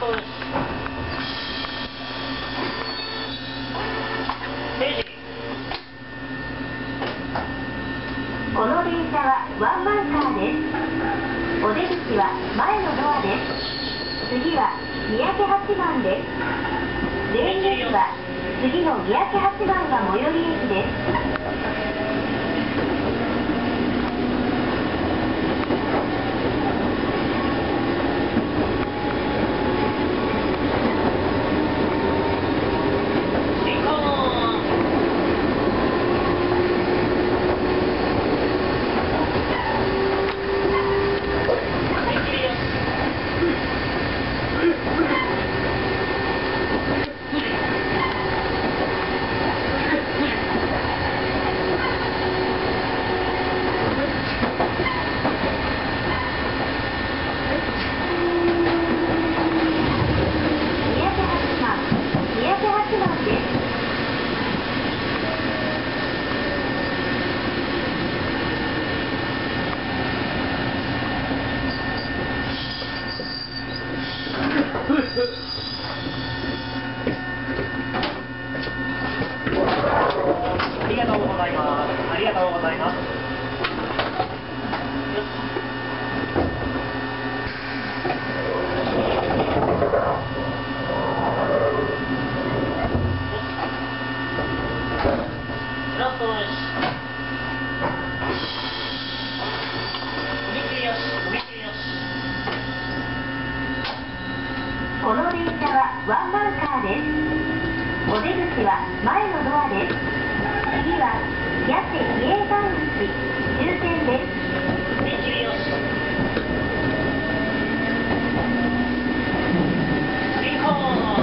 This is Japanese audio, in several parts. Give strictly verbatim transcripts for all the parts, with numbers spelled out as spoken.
トです。 この電車はワンマンカーです。お出口は前のドアです。次は三宅八幡です。レーン駅は次の三宅八幡が最寄り駅です。 ありがとうございます。ありがとうございます。ラストです。踏切よし、踏切よし。 この電車はワンマンカーです。お出口は前のドアです。次は八瀬比叡山口終点です。 踏切よし。進行。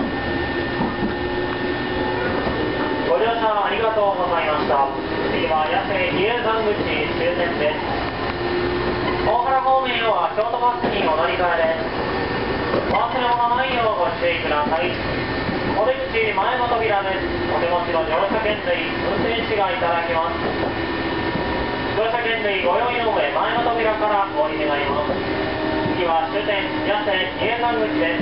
ご乗車ありがとうございました。次は八瀬比叡山口終点です。大原方面へは京都バスにお乗り換えです。お忘れ物ないようご注意ください。お出口前の扉です。お手持ちの乗車券類、運転士がいただきます。乗車券類ご用意の上、前の扉からお降り願います。次は終点八瀬比叡山口です。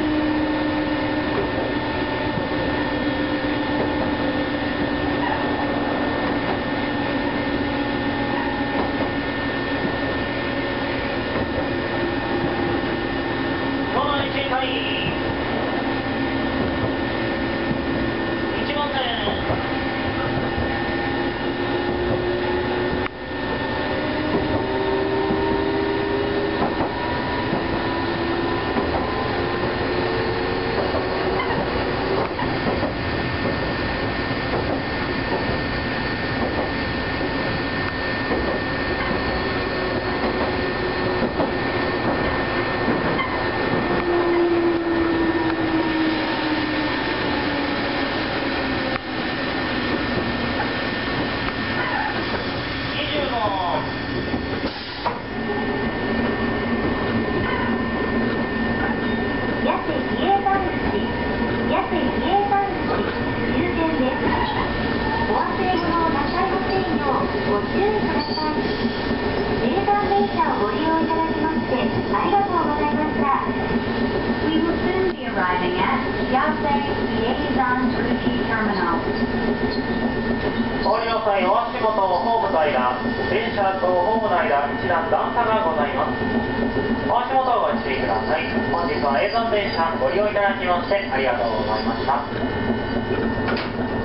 ご注意ください。名山電車をご利用いただきましてありがとうございました。We will soon be arriving at Yasei Liaison Gucci Terminal. お降りの際、お足元、ホームの間、電車とホームの間、一段段差がございます。お足元をご注意ください。本日は永山電車ご利用いただきましてありがとうございました。